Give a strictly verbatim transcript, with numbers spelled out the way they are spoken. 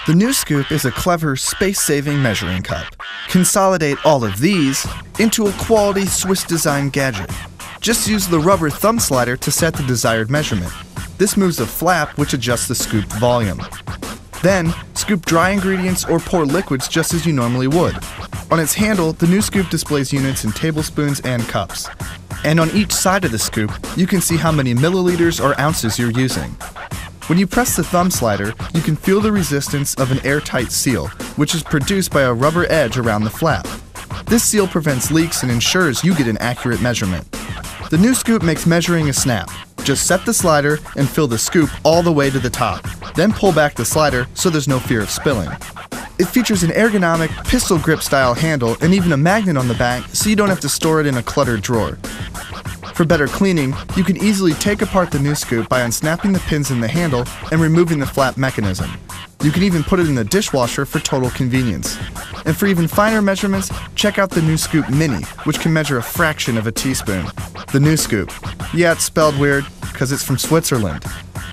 The NuScoop is a clever, space-saving measuring cup. Consolidate all of these into a quality Swiss-designed gadget. Just use the rubber thumb slider to set the desired measurement. This moves a flap which adjusts the scoop volume. Then, scoop dry ingredients or pour liquids just as you normally would. On its handle, the NuScoop displays units in tablespoons and cups. And on each side of the scoop, you can see how many milliliters or ounces you're using. When you press the thumb slider, you can feel the resistance of an airtight seal, which is produced by a rubber edge around the flap. This seal prevents leaks and ensures you get an accurate measurement. The NuScoop makes measuring a snap. Just set the slider and fill the scoop all the way to the top. Then pull back the slider so there's no fear of spilling. It features an ergonomic, pistol grip style handle and even a magnet on the back so you don't have to store it in a cluttered drawer. For better cleaning, you can easily take apart the NuScoop by unsnapping the pins in the handle and removing the flap mechanism. You can even put it in the dishwasher for total convenience. And for even finer measurements, check out the NuScoop Mini, which can measure a fraction of a teaspoon. The NuScoop. Yeah, it's spelled weird, because it's from Switzerland.